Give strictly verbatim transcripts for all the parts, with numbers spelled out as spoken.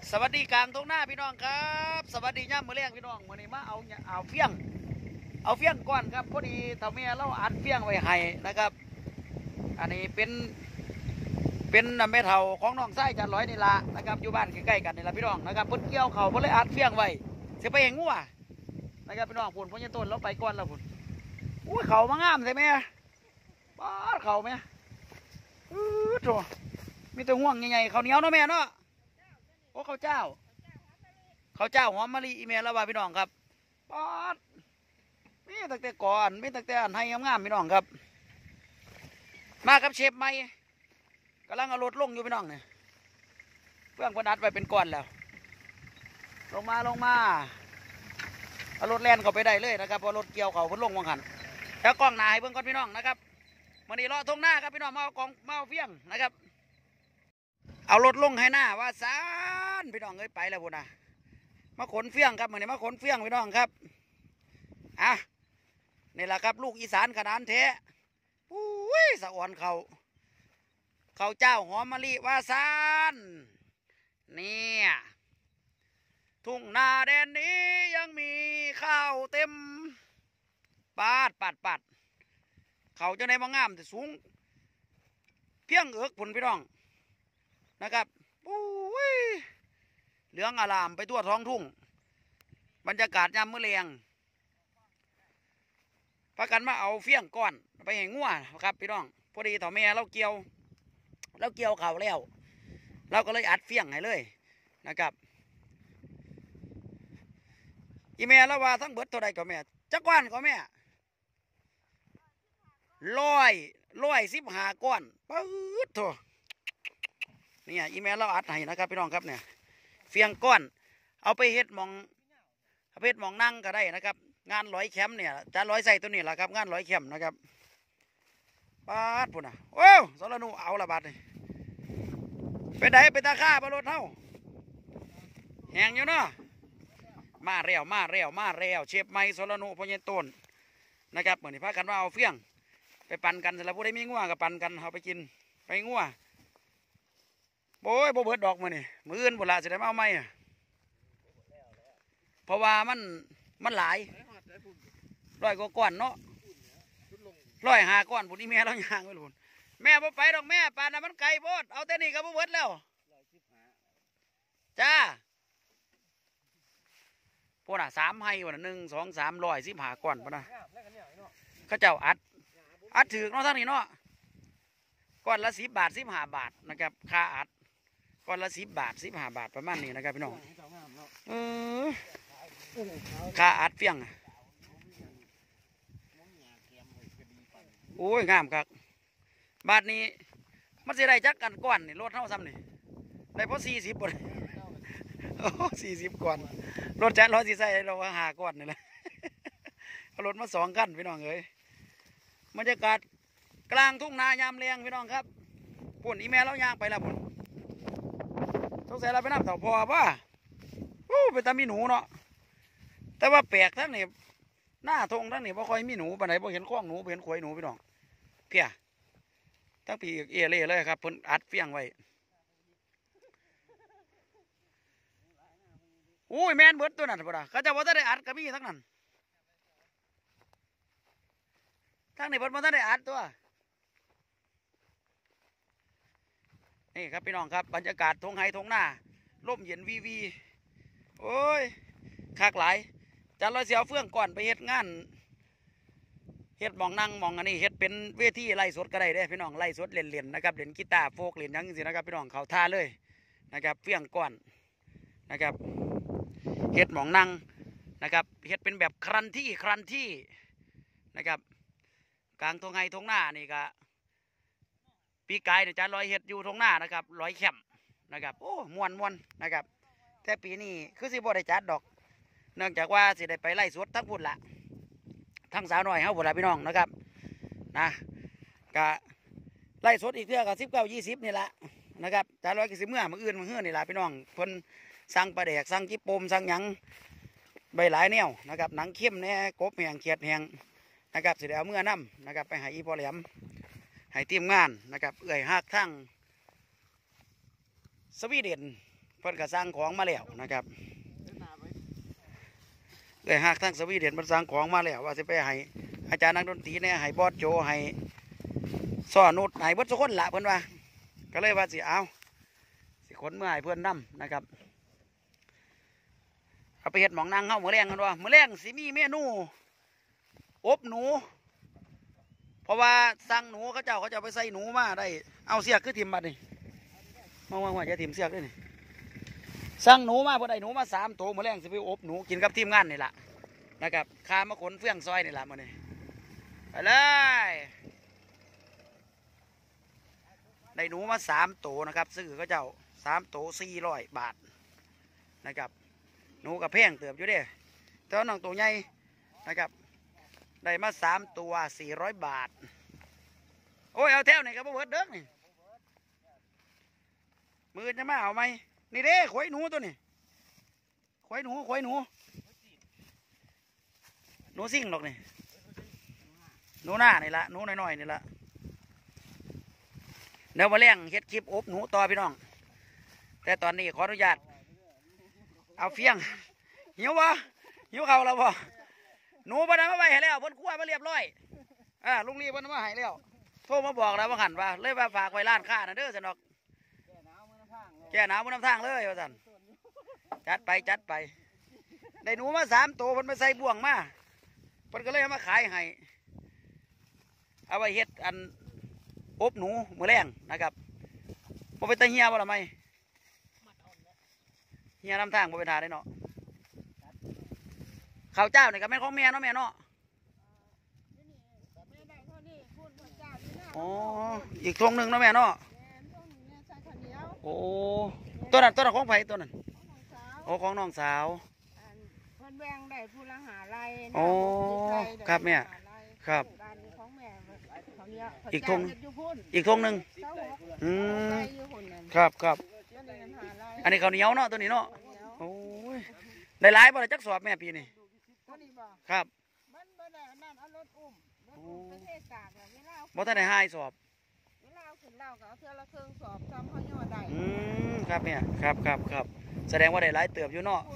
สวัสดีกลางตรงหน้าพี่น้องครับสวัสดีย่ามมือแรงพี่น้องมือนี้มาเอาเอาเฟี้ยงเอาเฟี้ยงก่อนครับพอดีทำเมียเราอัดเฟี้ยงไว้ให้นะครับอันนี้เป็นเป็นแม่เฒ่าของน้องไส้จันร้อยนี่ละนะครับอยู่บ้านใกล้ๆกันนี่ละพี่น้องนะครับเพิ่นเกี่ยวเขาเพิ่นเลยอัดเฟี้ยงไว้เสียไปเองงัวนะครับพี่น้องพุ่นพ่อยันต้นเราไปก่อนแล้วพุ่นอุ้ยเขามางามใช่ไหมบ้าเขาไหมอื้อโถมีแต่ห่วงใหญ่ๆเขาเหนียวเนาะแม่เนาะโอ้ข้าวเจ้าข้าวเจ้าหอมมะลิอีเมลแล้วว่าพี่น้องครับปอดมีตั้งแต่ก่อนมีตั้งแต่อันให้งามๆพี่น้องครับมากับเชฟใหม่กำลังเอารถลงอยู่พี่น้องเนี่ยเพื่อนคนอัดไปเป็นก้อนแล้วลงมาลงมาเอารถแล่นเข้าไปได้เลยนะครับพอรถเกี่ยวเขาเพิ่นลงวางหันแล้วกล้องหนาให้เบิ่งก่อนพี่น้องนะครับวันนี้รอทงหน้าครับพี่น้องมาเอากองมาเอาเฟี้ยงนะครับเอารถลงให้หน้าว่าซานพี่น้องเอ้ยไปแล้วพุ่นนะมาขนเฟี้ยงครับเหมือนมาขนเฟี้ยงพี่น้องครับอ่ะนี่แหละครับลูกอีสานขนาดแท้ปุ้ยสะอ่อนเขาเขาเจ้าหอมมะลิว่าซานเนี่ยทุ่งนาแดนนี้ยังมีข้าวเต็มปาดปาดปาดเขาจะในมางามแต่สูงเพียงเอือกผุนพี่น้องนะครับปุ้ยเหลืองอารามไปทั่วท้องทุ่งบรรยากาศยามมื้อแลงพากันมาเอาเฟี้ยงก้อนไปให้งัวครับพี่น้องพอดีต่อแม่เราเกี่ยวเราเกี่ยวเขาแล้วเราก็เลยอัดเฟี้ยงให้เลยนะครับอีแม่แล้วว่าทั้งเบิดเท่าไรก็แม่จักก้อนก็แม่ร้อยร้อยสิบห้าก้อนปื๊ดโถนี่อีแม่เราอัดให้นะครับพี่น้องครับเนี่ยเฟี้ยงก้อนเอาไปเฮ็ดมองเอาไปเฮ็ดมองนั่งก็ได้นะครับงานร้อยแคมเนี่ยจะร้อยใส่ตัวนี้แหละครับงานร้อยแคมนะครับปาดพุ่นอ่ะโอ้สารนูเอาละบาดนี่ไปไหนไปตาข้าปลารถเท่าแหงอยู่เนาะมาเร็วมาเร็วมาเร็วเชฟไม้สารนูพญต้นนะครับเหมือนที่พากันว่าเอาเฟี้ยงไปปั่นกันสำหรับผู้ใดมีงัวกับปั่นกันเอาไปกินไปงัวโอ้ยโบเบิดดอกมือนี่มืออื่นบุหรี่จะได้มาเอาไหมอ่ะเพราะว่ามันมันหลายร้อยกว่าก้อนเนาะร้อยหาก้อนบุนี้แม่เราย่างไม่รู้แม่บ่ไปดอกแม่ป่านนั้นมันไกลโพดเอาแต่นี่ก็บ่เบิดแล้วจ้าพวกน่ะสามให้วันหนึ่งสองสามร้อยสิบหาก้อนปะนะเขาเจ้าอัดอัดถือเนาะทั้งนี้เนาะก้อนละสิบบาทสิบห้าบาทนะครับค่าอัดก้อนละสิบบาทสิบห้าบาทประมาณนี้นะครับพี่น้องเออค่าอัดเฟี้ยงโอ้ยงามครับบาทนี้มันจะได้จักกันก้อนนี่รถเท่าซ้ำนี่ได้เพราะสี่สิบคนโอ้สี่สิบก้อนรถแจ๊ดร้อยสี่ใส่เราหาก้อนนี่แหละรถมาสองกันพี่น้องเอ้ยบรรยากาศกลางทุ่งนายามแรงพี่น้องครับปุ่นอีเมลเราย่างไปแล้วปุ่นสงสัยเราไปน้ำเต่าพอป่ะโอ้เป็นตามีหนูเนาะแต่ว่าแปลกทั้งนี่หน้าทงทั้งนี่พอคอยมีหนูปานไหนพอเห็นข้องหนูเห็นขวยหนูพี่น้องเพี้ยทั้งปีเอเล่เลยครับเพิ่นอัดเฟี้ยงไว้โอ้ยแมนเบิดตัวนั้นป่ะเขาจะว่าถ้าได้อัดก็มีทั้งนั้นทั้งนี้เพิ่นว่าถ้าได้อัดตัวนี่ครับพี่น้องครับบรรยากาศทงไฮทงหน้าร่มเย็นวีวีโอ้ยคักหลายจันลอยเสียวเฟื่องก่อนไปเฮ็ดงานเฮ็ดมองนั่งมองอันนี้เฮ็ดเป็นเวทีไล่สดก็ได้เด้พี่น้องไล่สดเล่นๆนะครับเล่นกีตาร์โฟกเล่นยังสินะครับพี่น้องเขาท่าเลยนะครับเฟื่องก่อนนะครับเฮ็ดมองนั่งนะครับเฮ็ดเป็นแบบครันที่ครันที่นะครับกลางทงไฮทงหน้านี่ก็ปีกายเนี่ยจะลอยเห็ดอยู่ตรงหน้านะครับลอยแคมนะครับโอ้มวนมวนนะครับแต่ปีนี้คือสิบ่ได้จัดดอกเนื่องจากว่าสิได้ไปไล่สดทั้งพุ่นละทั้งสาวน้อยเฮาพุ่นละพี่น้องนะครับนะกะไล่สดอีกเท่ากับสิบเก้ายี่สิบนี่แหละนะครับจะลอยกี่สิบเมื่อมืออื่นมือเฮือนี่แหละพี่น้องเพิ่นสั่งปลาแดกสั่งจิปโปมสั่งหยังใบหลายแนวนะครับหนังเข้มแน่กบแหงเขียดแหงนะครับสิได้เอาเมื่อน้ำนะครับไปหาอีพอแหลมให้ทีมงานนะครับเอื่อยหักทั้งสวีเดนเพิ่นก็สร้างของมาแล้วนะครับเลยหากทั้งสวีเดนมันสร้างของมาแล้วว่าจะไปให้อาจารย์นักดนตรีเนี่ยให้บอสโจให้ซ้อนุดให้เบิดทุกคนละเพิ่นว่าก็เลยว่าสิเอาสิขนเมื่อให้เพื่อนนำนะครับเอาไปเห็ดหมองนางเฮามื้อแรงกันว่ามื้อแรงสิมีเมนูอบหนูเพราะว่าสั่งหนูเขาเจ้าเขาจะไปใส่หนูมาได้เอาเสียกคือทิมบัดนี่มองว่าจะทิมเสียกด้วยนี่สั่งหนูมาพอได้หนูมาสามตัวมื้อแรงสิไปอบหนูกินกับทีมงานนี่แหละนะครับคามาขนเฟื่องซอยนี่แหละมื้อนี้ไปเลยได้หนูมาสามตัวนะครับซื้อเขาเจ้าสามตัวสี่ร้อยบาทนะครับหนูกับแพงเติบอยู่เด้แต่ว่าน้องตัวใหญ่นะครับได้มาสามตัวสี่ร้อยบาทโอ้ยเอาแถวไหนครับพ่อเบิร์ดเด้อนี่มือจะมาเอาไหมนี่เด้ขวยหนูตัวนี้ขวยหนูขวยหนูหนูซิ่งหรอกนี่หนูหน้านี่ละหนูน้อยๆนี่ละเดี๋ยวมาเลี้ยงเฮ็ดคลิปอบหนูต่อพี่น้องแต่ตอนนี้ขออนุญาตเอาเฟียงหิววะหิวเขาแล้วบ่หนูบ้านมาไว้ให้แล้วเพิ่นคั่วมาเรียบร้อยอ่าลุงรีเพิ่นมาให้แล้วโทรมาบอกแล้วว่าหันว่าเลยว่าฝากไว้ร้านค้านะเด้อสนอกแก่หนาวมือน้ำทางเลยว่าสันจัดไปจัดไปได้หนูมาสามตัวเพิ่นมาใส่บ่วงมาเพิ่นก็เลยเอามาขายให้เอาไว้เฮ็ดอันอบหนูมือแรงนะครับบ่ไปตะเฮียบ่ละไหมเฮียน้ำทางบ่ไปทาได้เนาะข้าวเจ้านี่ก็แม่ของแม่เนาะแม่เนาะอ๋ออีกทงหนึ่งเนาะแม่เนาะโอ้ตัวนั้นตัวนั้นของไผ่ตัวนั้นโอ้ของน้องสาวเพิ่นแบ่งได้ผู้ละหาไรโอ้ครับแม่ครับอีกทงอีกทงหนึ่งอืมครับครับอันนี้ข้าวเหนียวเนาะตัวนี้เนาะโอ้ยได้หลายบ่ได้จักสอบแม่ปีนี้ครับบ่ทันได้หายสอบอืมครับเนี่ยครับครับครับแสดงว่าได้หลายเติบอยู่เนาะ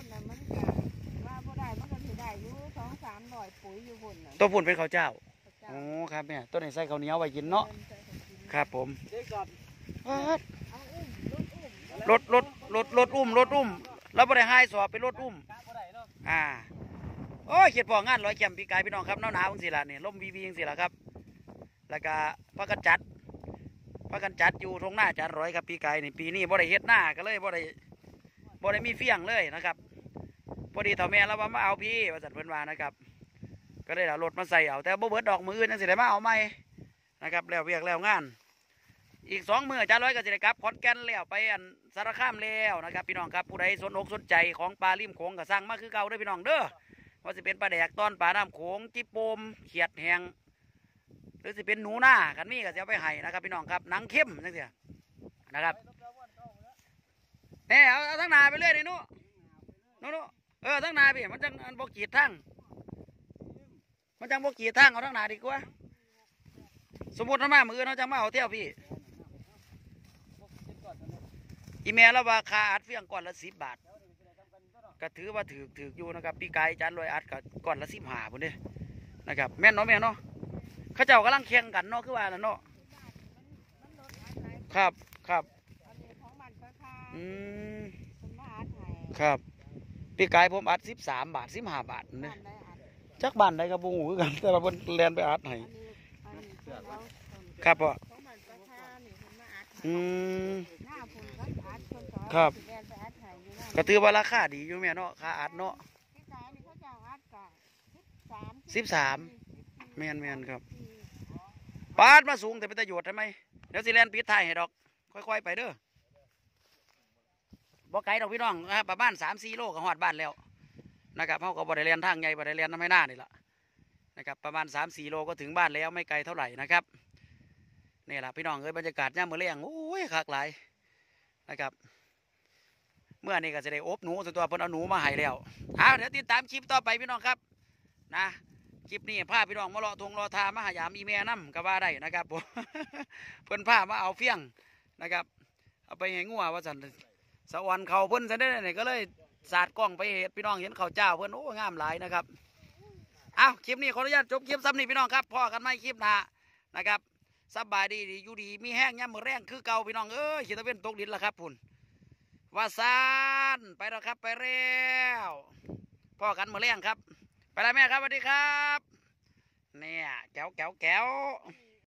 ตัวปุ่นเป็นข้าวเจ้าโอ้ครับเนี่ยตัวไหนใส่ข้าวเหนียวไว้กินเนาะครับผมรถรถรถรถอุ้มรถอุ้มแล้วบ่ได้หายสอบเป็นรถอุ้มอ่าโอ้ยเขียดพองานร้อยแคมปีกายพี่น้องครับหนาวหนาวจังสิล่ะนี่ลมวีวีจังสิล่ะครับแล้วก็พักกันจัดพักกันจัดอยู่ตรงหน้าจัดร้อยครับปีกายนี่ปีนี้บ่ได้เฮ็ดหน้าก็เลยบ่ได้บ่ได้มีเฟี้ยงเลยนะครับพอดีเถ่าแม่แล้วว่ามาเอาพี่ว่าสัตว์เพิ่นว่านะครับก็ได้เอารถมาใส่เอาแต่บ่เบิดดอกมือนั่นสิได้มาเอาใหม่นะครับแล้วเวียกแล้วงานอีกสองมือจัดร้อยก็สิได้กลับขอนแก่นแล้วไปอันสารคามแล้วนะครับพี่น้องครับผู้ใดสนอกสนใจของปลาลิ่มโขงก็สั่งมาคือเก่าเด้อพี่น้องเด้อว่าสิเป็นปลาแดกตอนปลาน้ำโขงจิโปมเขียดแหงหรือสิเป็นหนูหน้ากันมีก็จะเอาไปให้นะครับพี่น้องครับหนังเข้มจังซี่นะครับเนี่ยเอาทั้งนาไปเรื่อยนี่นู้นู้นู้เออทั้งนาพี่มันจังบกกีดทั้งมันจังบกกีดทั้งเอาทั้งนาดีกว่าสมมติถ้ามามือเราจังมาเอาเที่ยวพี่อีเมลแล้วว่าค่าอัดเฟี้ยงก่อนละสิบบาทก็ถือว่าถือถืออยู่นะครับพี่ไก่จานลอยอัดกับก่อนละสิบห้าพุ่นเด้นะครับแม่นเนาะแม่นเนาะเขาเจ้ากำลังแข่งกันเนาะคือว่าน่ะเนาะครับครับอืมครับพี่ไก่ผมอัดสิบสามบาทสิบห้าบาทเนี่ยจักบ้านใดกับบุ้งหูกันแต่ว่าเพิ่นแลนไปอัดให้ครับพ่ออืมครับก็ถือว่าราคาดีอยู่แม่เนาะค่าอัดเนาะสิบสามแมนแมนครับปาดมาสูงแต่เป็นประโยชน์ทำไมเดี๋ยวสิแลนปิดท้ายให้ดอกค่อยๆไปเด้อบ่ไกลดอกพี่น้องนะครับประมาณสามสี่โลก็ฮอดบ้านแล้วนะครับเขาก็บ่ได้แลนทางใหญ่บ่ได้แลนทำให้หน้านี่แหละนะครับประมาณสามสี่โลก็ถึงบ้านแล้วไม่ไกลเท่าไหร่นะครับนี่แหละพี่น้องเอ้ยบรรยากาศย่ามมื้อเลี้ยงโอ้ยคักหลายนะครับเมื่อนี้ก็จะได้อบหนูตัวเพิ่นเอาหนูมาให้แล้วเอาเดี๋ยวติดตามคลิปต่อไปพี่น้องครับนะคลิปนี้พาพี่น้องมารอทงรอทามาหายามอีเมียน้ำก็ว่าได้นะครับผมเพิ่นพามาเอาเฟี้ยงนะครับเอาไปให้งัวว่าสันสวรรค์เขาเพิ่นซะได้เนี่ยก็เลยสาดกล้องไปเห็นพี่น้องเห็นเขาเจ้าเพิ่นโอ้งามหลายนะครับเอาคลิปนี้ขออนุญาตจบคลิปซ้ำนี่พี่น้องครับพอกันไหมคลิปหน้านะครับสบายดีอยู่ดีมีแห้งย่ำมือแรงคือเก่าพี่น้องเอ้ยขีดตะเวนตกดินแล้วครับพุ่นว่าซานไปแล้วครับไปแล้วพ่อกันมือแรงครับไปแล้วแม่ครับสวัสดีครับเนี่ยแก้วแก้วแก้วอืม